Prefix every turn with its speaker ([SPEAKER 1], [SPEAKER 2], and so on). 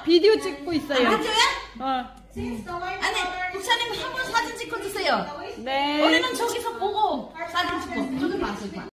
[SPEAKER 1] 비디오 찍고 있어요.
[SPEAKER 2] 맞아요? 아니, 국사님 한번 사진 찍어주세요.
[SPEAKER 1] 네.
[SPEAKER 2] 우리는 저기서 보고 사진 찍고. 저기 봐서 봐.